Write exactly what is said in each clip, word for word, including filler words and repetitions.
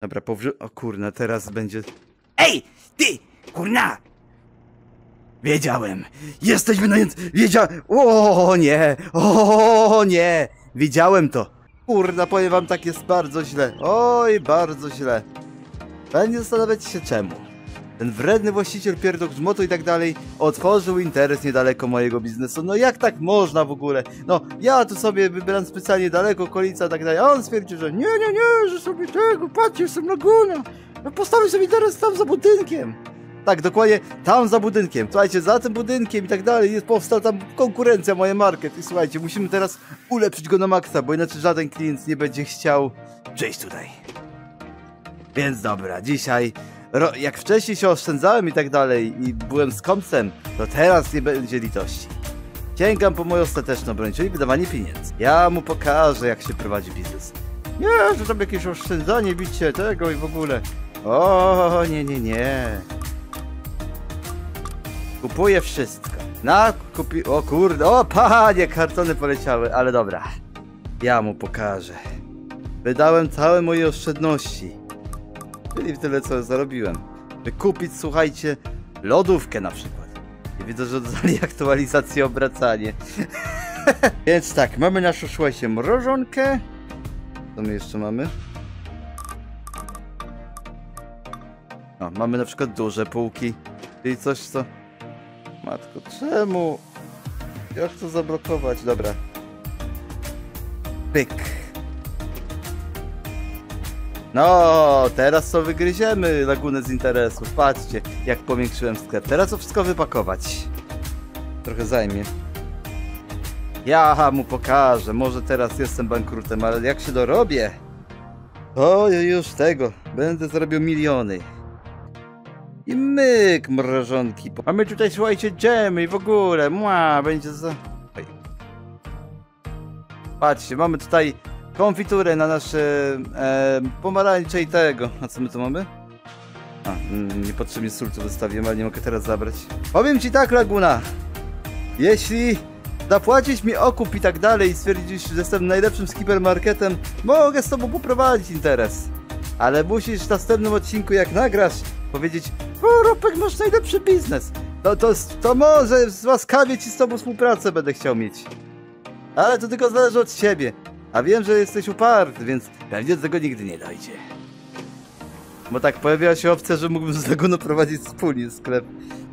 Dobra, powrzu... O kurna, teraz będzie... Ej! Ty! Kurna! Wiedziałem! Jesteśmy na... Wiedziałem! O nie! O nie! Widziałem to! Kurna, powiem wam, tak jest bardzo źle. Oj, bardzo źle. Będzie zastanawiać się czemu. Ten wredny właściciel pierdol grzmotu i tak dalej otworzył interes niedaleko mojego biznesu. No jak tak można w ogóle? No ja tu sobie wybieram specjalnie daleko okolica i tak dalej, a on stwierdził, że nie, nie, nie, że sobie tego, patrzcie, jestem laguna. No postawię sobie interes tam za budynkiem. Tak, dokładnie tam za budynkiem. Słuchajcie, za tym budynkiem i tak dalej jest powstała tam konkurencja, moje market. I słuchajcie, musimy teraz ulepszyć go na maksa, bo inaczej żaden klient nie będzie chciał przyjść tutaj. Więc dobra, dzisiaj... Ro, jak wcześniej się oszczędzałem i tak dalej i byłem skąpcem, to teraz nie będzie litości. Sięgam po moją ostateczną broń, czyli wydawanie pieniędzy. Ja mu pokażę, jak się prowadzi biznes. Nie, że tam jakieś oszczędzanie, bicie tego i w ogóle. O, nie, nie, nie. Kupuję wszystko. Na, kupi... O kurde, o panie, kartony poleciały, ale dobra. Ja mu pokażę. Wydałem całe moje oszczędności. Czyli tyle, co zarobiłem. By kupić, słuchajcie, lodówkę na przykład. I widzę, że dodali aktualizację, obracanie. Więc tak, mamy naszą, słuchajcie, mrożonkę. Co my jeszcze mamy? O, mamy na przykład duże półki. Czyli coś, co... Matko, czemu? Jak to zablokować? Dobra. Pyk. No, teraz co wygryziemy lagunę z interesów. Patrzcie, jak powiększyłem sklep. Teraz to wszystko wypakować. Trochę zajmie. Ja mu pokażę. Może teraz jestem bankrutem, ale jak się dorobię, to już tego. Będę zarobił miliony. I myk, mrożonki. Mamy tutaj, słuchajcie, dżemy i w ogóle. Mła, będzie za... Oj. Patrzcie, mamy tutaj konfiturę na nasze e, pomarańcze i tego. A co my tu mamy? A, mm, niepotrzebnie sól tu wystawiłem, ale nie mogę teraz zabrać. Powiem ci tak, Laguna. Jeśli zapłacisz mi okup i tak dalej i stwierdzisz, że jestem najlepszym skippermarketem, mogę z tobą poprowadzić interes. Ale musisz w następnym odcinku, jak nagrasz, powiedzieć: o, Ropek, masz najlepszy biznes. To, to, to może łaskawie ci z tobą współpracę będę chciał mieć. Ale to tylko zależy od ciebie. A wiem, że jesteś uparty, więc pewnie do tego nigdy nie dojdzie. Bo tak pojawiła się opcja, że mógłbym z Laguną prowadzić wspólnie sklep.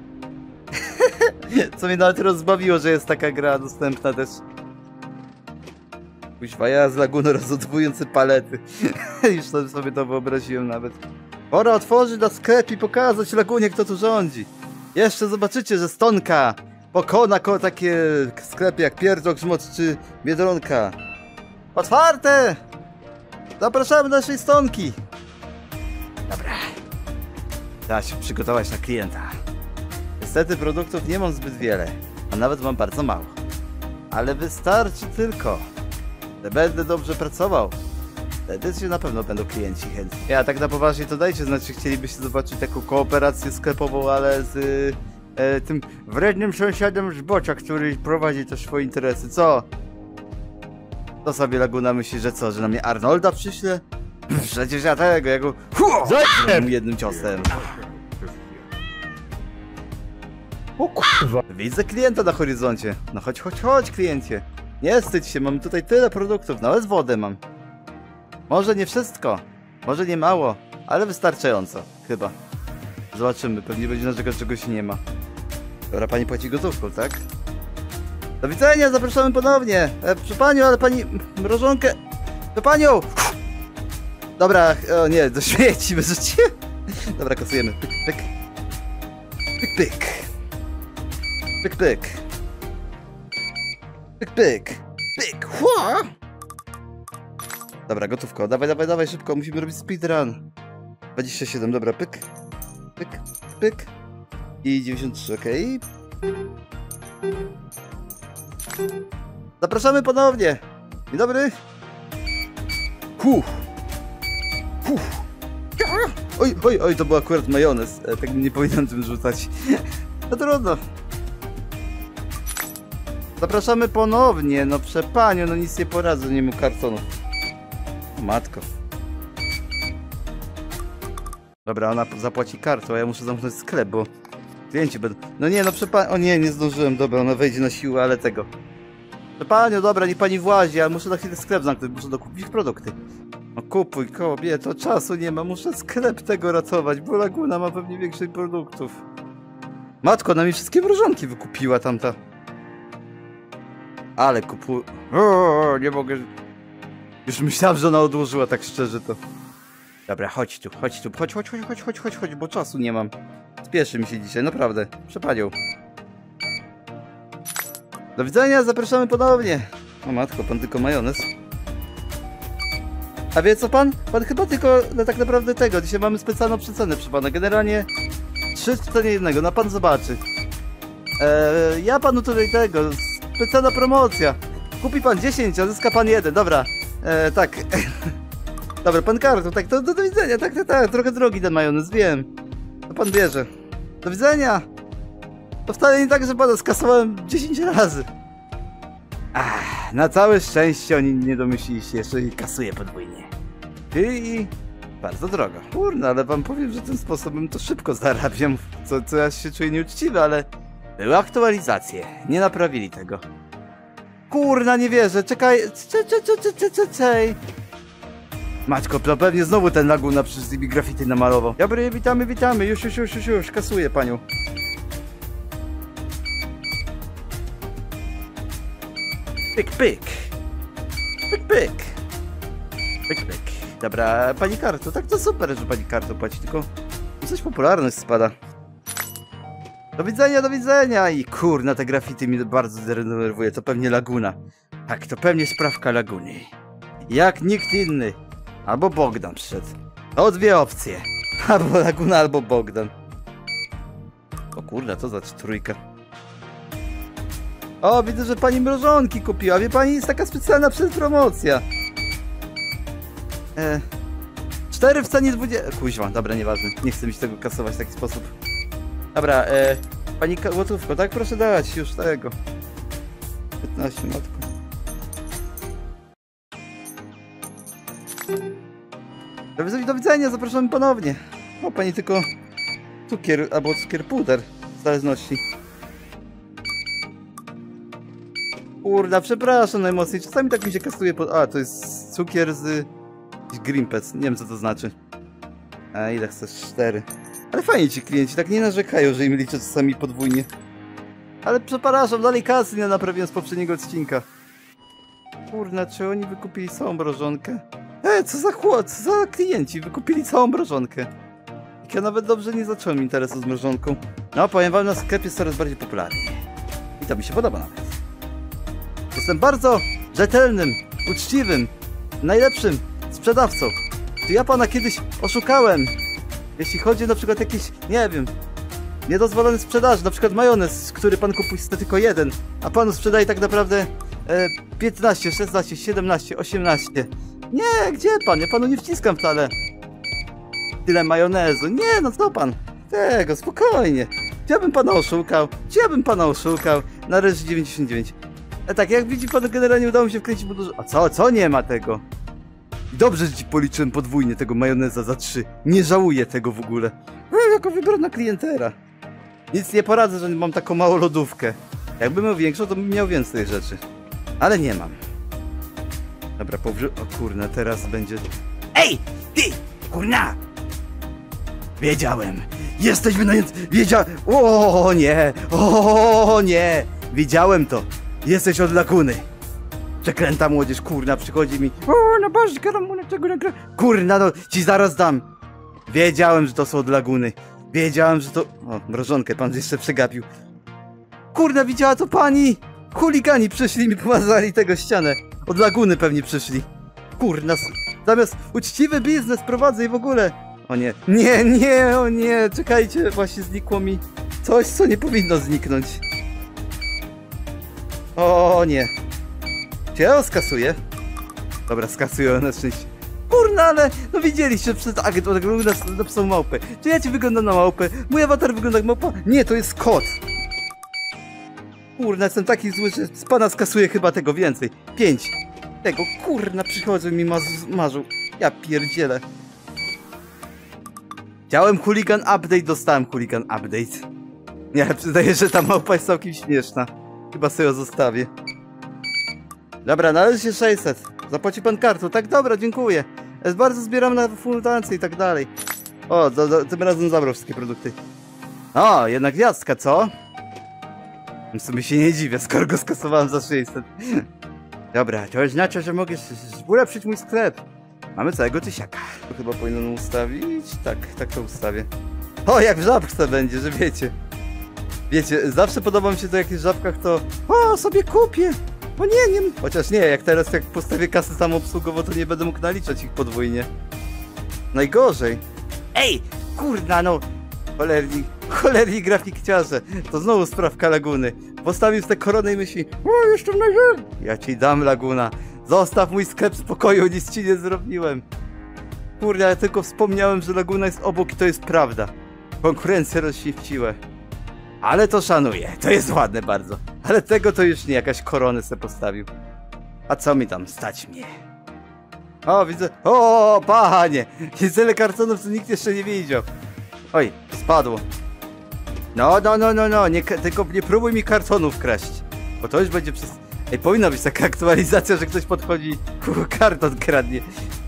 Co mnie nawet rozbawiło, że jest taka gra dostępna też. Kuźwa, ja z Laguną rozodwujący palety. Już sobie to wyobraziłem nawet. Pora otworzyć na sklep i pokazać Lagunie, kto tu rządzi. Jeszcze zobaczycie, że Stonka pokona ko takie sklepy jak Pierdol Grzmot czy Biedronka. Otwarte! Zapraszamy do naszej Stonki. Dobra. Trzeba się przygotować na klienta. Niestety produktów nie mam zbyt wiele, a nawet mam bardzo mało. Ale wystarczy tylko, że będę dobrze pracował. Wtedy się na pewno będą klienci chętni. Ja tak na poważnie to dajcie znać, czy chcielibyście zobaczyć taką kooperację sklepową, ale z e, tym wrednym sąsiadem z Bocza, który prowadzi też swoje interesy. Co? To sobie Laguna myśli, że co, że na mnie Arnolda przyśle? Przecież ja tego, ja go zajmę jednym ciosem. O kurwa. Widzę klienta na horyzoncie. No chodź, chodź, chodź, kliencie. Nie wstydź się, mam tutaj tyle produktów, nawet wodę mam. Może nie wszystko, może nie mało, ale wystarczająco, chyba. Zobaczymy, pewnie będzie naszego czegoś nie ma. Dobra, pani płaci gotówką, tak? Do widzenia, zapraszamy ponownie. E, przy panią, ale pani mrożonkę... Do panią! Dobra, o nie, do śmieci wyrzucicie. Dobra, kasujemy. Pyk, pyk. Pyk, pyk. Pyk, pyk. Pyk, pyk. Pyk, hua! Dobra, gotówko. Dawaj, dawaj, dawaj, szybko. Musimy robić speedrun. dwadzieścia siedem, dobra, pyk. Pyk, pyk. I dziewięćdziesiąt trzy, okej. Okay. Zapraszamy ponownie. Dzień dobry. Huh. Huh. Oj, oj, oj, to był akurat majonez. E, tak nie powinienem tym rzucać. No trudno. Zapraszamy ponownie. No przepaniu, no nic nie poradzę, nie mu kartonów. O, matko. Dobra, ona zapłaci kartą, a ja muszę zamknąć sklep, bo klienci będą... No nie, no przepa... O nie, nie zdążyłem, dobra, ona wejdzie na siłę, ale tego... Panią, dobra, nie pani włazi, ale muszę na chwilę sklep zamknąć, muszę dokupić produkty. No kupuj, kobieto, czasu nie ma, muszę sklep tego ratować, bo Laguna ma pewnie większych produktów. Matko, ona mi wszystkie mrożonki wykupiła tamta. Ale kupu... O, nie mogę... Już myślałem, że ona odłożyła, tak szczerze to. Dobra, chodź tu, chodź tu, chodź, chodź, chodź, chodź, chodź, chodź, chodź, bo czasu nie mam. Spieszy mi się dzisiaj, naprawdę. Przepanią. Do widzenia, zapraszamy ponownie. O matko, pan tylko majonez. A wie co pan? Pan chyba tylko no, tak naprawdę tego. Dzisiaj mamy specjalną przecenę przy pana. Generalnie trzy w cenie jednego, no pan zobaczy. Eee, ja panu tutaj tego, specjalna promocja. Kupi pan dziesięć, a zyska pan jeden, dobra. Eee, tak. Dobra, pan kartą, tak, to do, do widzenia, tak, tak, tak, trochę drogi ten majonez, wiem. To pan bierze. Do widzenia. To wcale nie tak, że pana skasowałem dziesięć razy. Ach, na całe szczęście oni nie domyślili się jeszcze i kasuje podwójnie. I bardzo drogo. Kurna, ale wam powiem, że tym sposobem to szybko zarabiam, co, co ja się czuję nieuczciwy, ale były aktualizacje, nie naprawili tego. Kurna, nie wierzę, czekaj, czekaj, czekaj, czekaj, czekaj. Matko, to pewnie znowu ten Laguna przez mi graffiti namalował. Dobry, witamy, witamy, już, już, już, już, już, kasuję panią. Pyk, pyk. Pyk, pyk. Pyk, pyk. Dobra, pani kartą, tak to super, że pani kartą płaci, tylko coś popularność spada. Do widzenia, do widzenia! I kurna, te graffiti mnie bardzo denerwuje, to pewnie Laguna. Tak, to pewnie sprawka Laguny. Jak nikt inny. Albo Bogdan przyszedł. To dwie opcje. Albo Laguna, albo Bogdan. O kurna, to za trójka. O, widzę, że pani mrożonki kupiła. Wie pani, jest taka specjalna przedpromocja. E, cztery w cenie dwudziestej... Kuźwa, dobra, nieważne. Nie chcę mi się tego kasować w taki sposób. Dobra, e, pani Łotówko, tak? Proszę dać już tego. piętnaście, matko. Do widzenia, do widzenia, zapraszamy ponownie. O, pani tylko cukier, albo cukier puder, w zależności. Kurda, przepraszam najmocniej, czasami tak mi się kasuje pod... A, to jest cukier z... Green Pets, nie wiem co to znaczy. A ile chcesz? Cztery. Ale fajnie ci klienci, tak nie narzekają, że im liczę czasami podwójnie. Ale przepraszam, dalej kasy nie naprawiłem z poprzedniego odcinka. Kurna, czy oni wykupili całą mrożonkę? E, co za chłop, co za klienci, wykupili całą mrożonkę. Jak ja nawet dobrze nie zacząłem interesu z mrożonką. No, powiem wam, na sklepie jest coraz bardziej popularny. I to mi się podoba nawet. Jestem bardzo rzetelnym, uczciwym, najlepszym sprzedawcą. Czy ja pana kiedyś oszukałem? Jeśli chodzi na przykład jakieś, nie wiem, niedozwolone sprzedaży, na przykład majonez, który pan kupuje tylko jeden, a panu sprzedaje tak naprawdę e, piętnaście, szesnaście, siedemnaście, osiemnaście. Nie, gdzie pan? Ja panu nie wciskam wcale tyle majonezu. Nie, no co pan? Tego, spokojnie. Czy ja bym pana oszukał? Czy ja bym pana oszukał? Na razie dziewięćdziesiąt dziewięć. A tak, jak widzi pan, generalnie udało mi się wkręcić, bo dużo... A co? Co nie ma tego? Dobrze, że ci policzyłem podwójnie tego majoneza za trzy. Nie żałuję tego w ogóle. E, jako wybrana klientela. Nic nie poradzę, że mam taką małą lodówkę. Jakbym miał większą, to bym miał więcej rzeczy. Ale nie mam. Dobra, powrzu... O kurna, teraz będzie... Ej! Ty! Kurna! Wiedziałem! Jesteś wynajęty! Wiedziałem! O nie! O nie! Widziałem to! Jesteś od Laguny! Przeklęta młodzież, kurna, przychodzi mi. O, na Boże, karamunek, czego nagra... Kurna, no, ci zaraz dam. Wiedziałem, że to są od Laguny. Wiedziałem, że to... O, mrożonkę pan jeszcze przegapił. Kurna, widziała to pani! Chuligani przyszli mi, pomazali tego ścianę. Od Laguny pewnie przyszli. Kurna, zamiast uczciwy biznes prowadzę i w ogóle... O nie, nie, nie, o nie, czekajcie, właśnie znikło mi coś, co nie powinno zniknąć. O nie. Czy ja ją skasuję? Dobra, skasuję na szczęście. Kurna, ale no widzieliście przed agent, on wygląda na psą małpę. Czy ja ci wyglądam na małpę? Mój awatar wygląda jak małpa? Nie, to jest kot. Kurna, jestem taki zły, że z pana skasuję chyba tego więcej. Pięć. Tego, kurna, przychodzą mi maz marzą. Ja pierdzielę. Chciałem chuligan update, dostałem chuligan update. Nie, przyznaję, że ta małpa jest całkiem śmieszna. Chyba sobie ją zostawię. Dobra, należy się sześćset. Zapłaci pan kartą. Tak, dobra, dziękuję. Jest bardzo zbieram na fundację i tak dalej. O, do, do, tym razem zabrał wszystkie produkty. O, jednak gwiazdka, co? W sumie się nie dziwię, skoro go skasowałem za sześćset. Dobra, to oznacza, że mogę ulepszyć mój sklep. Mamy całego tysiaka. To chyba powinienem ustawić. Tak, tak to ustawię. O, jak w żabce będzie, że wiecie. Wiecie, zawsze podoba mi się to, jak jest w żabkach, to o, sobie kupię. O nie, nie. Chociaż nie, jak teraz jak postawię kasę samoobsługową, to nie będę mógł naliczać ich podwójnie. Najgorzej. Ej, kurna no. Cholerni, cholerni grafikciarze. To znowu sprawka Laguny. Postawił te korony i myśli, o, jeszcze na ziemi. Ja ci dam, Laguna. Zostaw mój sklep w spokoju, nic ci nie zrobiłem. Kurde, ja tylko wspomniałem, że Laguna jest obok i to jest prawda. Konkurencję rozświeciłe. Ale to szanuję, to jest ładne bardzo. Ale tego to już nie, jakaś korony se postawił. A co mi tam, stać mnie? O, widzę, o, panie! Jest tyle kartonów, co nikt jeszcze nie widział. Oj, spadło. No, no, no, no, no, nie, tylko nie próbuj mi kartonów kraść. Bo to już będzie przez... Ej, powinna być taka aktualizacja, że ktoś podchodzi, karton kradnie.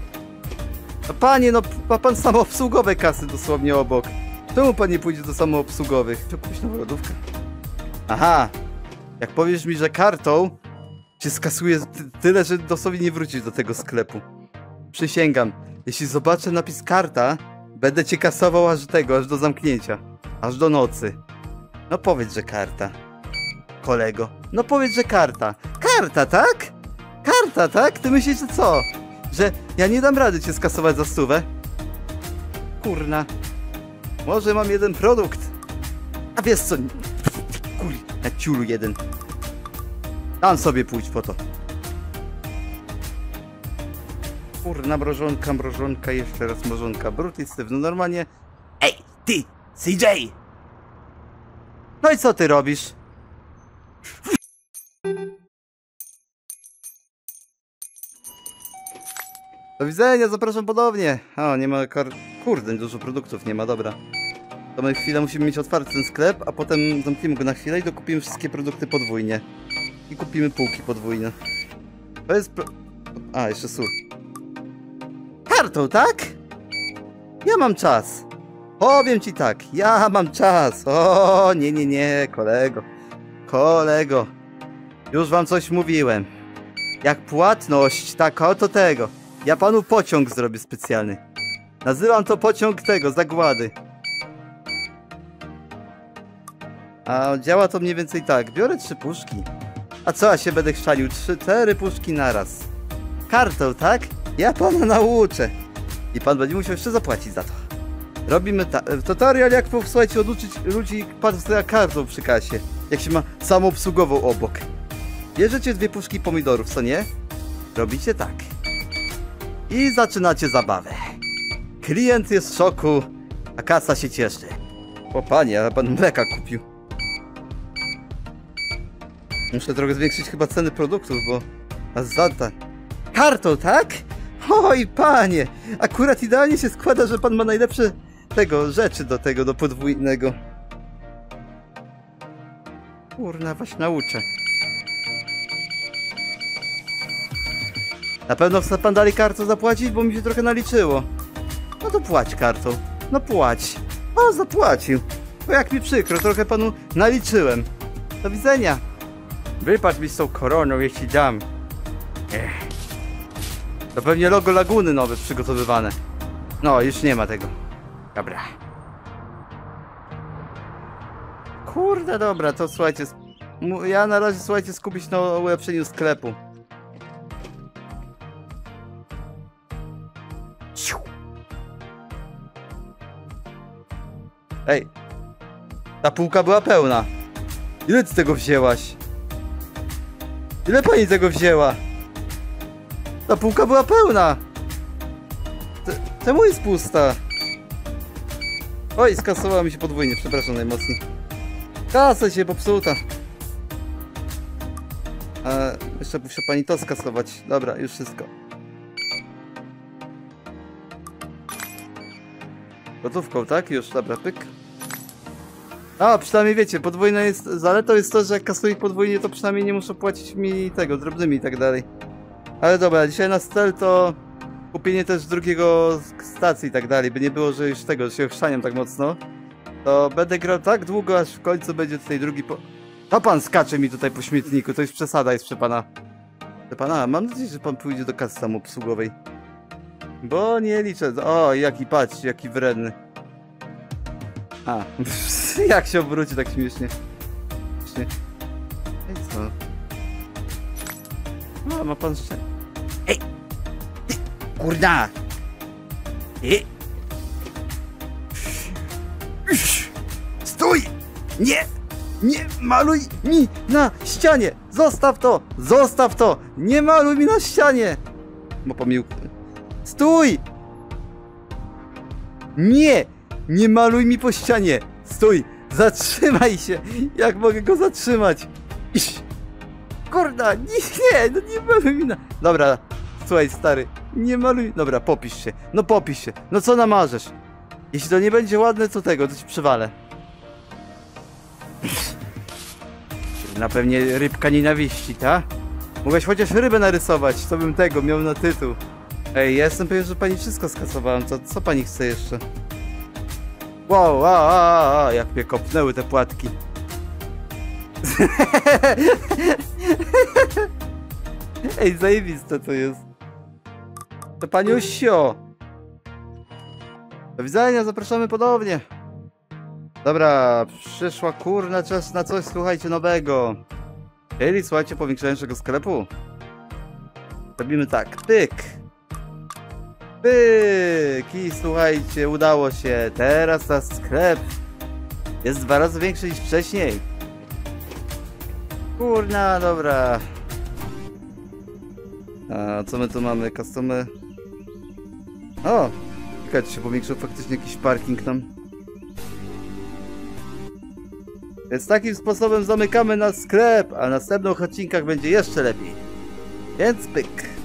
No panie, no ma pan samoobsługowe kasy dosłownie obok. Czemu pan nie pójdzie do samoobsługowych? Trzeba kupić nową lodówkę. Aha, jak powiesz mi, że kartą się skasuje ty tyle, że dosłownie nie wrócisz do tego sklepu. Przysięgam, jeśli zobaczę napis karta, będę cię kasował aż do tego, aż do zamknięcia. Aż do nocy. No powiedz, że karta. Kolego, no powiedz, że karta. Karta, tak? Karta, tak? Ty myślisz, że co? Że ja nie dam rady cię skasować za stówę? Kurna. Może mam jeden produkt. A wiesz co? Kur... na ciulu jeden. Tam sobie pójdź po to. Kurna, mrożonka, mrożonka, jeszcze raz mrożonka. Brud jest sztywny, normalnie. Ej, ty, C J! No i co ty robisz? Do widzenia, zapraszam ponownie. O, nie ma kar... Kurde, dużo produktów nie ma, dobra. To my chwilę musimy mieć otwarty ten sklep, a potem zamkniemy go na chwilę i dokupimy wszystkie produkty podwójnie. I kupimy półki podwójne. To jest... Pro... A, jeszcze sól. Kartą, tak? Ja mam czas. Powiem ci tak, ja mam czas. O, nie, nie, nie, kolego. Kolego. Już wam coś mówiłem. Jak płatność, tak oto tego. Ja panu pociąg zrobię specjalny. Nazywam to pociąg tego, zagłady. A działa to mniej więcej tak. Biorę trzy puszki. A co ja się będę chrzanił? Trzy, cztery puszki naraz. Kartą, tak? Ja pana nauczę. I pan będzie musiał jeszcze zapłacić za to. Robimy ta tutorial, jak słuchajcie, oduczyć ludzi płacenia kartą przy kasie. Jak się ma samoobsługową obok. Bierzecie dwie puszki pomidorów, co nie? Robicie tak. I zaczynacie zabawę. Klient jest w szoku, a kasa się cieszy. O panie, ale pan mleka kupił. Muszę trochę zwiększyć chyba ceny produktów, bo... A zada... Kartą, tak? Oj panie, akurat idealnie się składa, że pan ma najlepsze... tego, rzeczy do tego, do podwójnego. Kurna, was nauczę. Na pewno chce pan dalej kartą zapłacić, bo mi się trochę naliczyło. No to płać kartą. No płać. O, zapłacił. Bo jak mi przykro, trochę panu naliczyłem. Do widzenia. Wypłać mi z tą koroną, jeśli dam. Ech. To pewnie logo Laguny nowe przygotowywane. No, już nie ma tego. Dobra. Kurde, dobra, to słuchajcie. Ja na razie, słuchajcie, skupić na ulepszeniu sklepu. Ej, ta półka była pełna. Ile ty tego wzięłaś? Ile pani tego wzięła? Ta półka była pełna. Czemu jest pusta? Oj, skasowała mi się podwójnie, przepraszam najmocniej. Kasa się popsuta. A, jeszcze muszę pani to skasować. Dobra, już wszystko. Gotówką, tak? Już, dobra, pyk. A, przynajmniej wiecie, podwójne jest, zaletą jest to, że jak kasuję podwójnie, to przynajmniej nie muszę płacić mi tego, drobnymi i tak dalej. Ale dobra, dzisiaj na cel to kupienie też drugiego stacji i tak dalej, by nie było, że już tego, że się ochrzaniam tak mocno. To będę grał tak długo, aż w końcu będzie tutaj drugi po... To pan skacze mi tutaj po śmietniku, to już przesada jest, proszę pana. Proszę pana, mam nadzieję, że pan pójdzie do kasy samoobsługowej. Bo nie liczę. O, jaki, patrz, jaki wredny. A, jak się obróci tak śmiesznie. Śmiesznie. Ej, co? No, ma pan szczęście. Ej! Ty, kurna! Ej! Stój! Nie! Nie maluj mi na ścianie! Zostaw to! Zostaw to! Nie maluj mi na ścianie! Bo pomyłkę. Stój! Nie! Nie maluj mi po ścianie! Stój! Zatrzymaj się! Jak mogę go zatrzymać? Iść! Kurda! Nie, nie! No nie maluj mi na... Dobra, słuchaj stary. Nie maluj... Dobra, popisz się. No popisz się. No co namarzesz? Jeśli to nie będzie ładne, co tego? To ci przywalę. Na pewnie rybka nienawiści, ta? Mogłeś chociaż rybę narysować, to bym tego miał na tytuł. Ej, ja jestem pewien, że pani wszystko skasowałem. Co, co pani chce jeszcze? Wow, a, a, a, jak mnie kopnęły te płatki. Ej, zajebiste to jest. To pani Osio. Do widzenia, zapraszamy ponownie. Dobra, przyszła kurna czas na coś, słuchajcie, nowego. Czyli, słuchajcie, powiększenia naszego sklepu. Robimy tak, pyk. Pyk! I słuchajcie, udało się. Teraz nasz sklep jest dwa razy większy niż wcześniej. Kurna, dobra. A co my tu mamy? Customy. O! Czekajcie, się powiększył faktycznie jakiś parking tam. Więc takim sposobem zamykamy nasz sklep, a w następnych odcinkach będzie jeszcze lepiej. Więc pyk.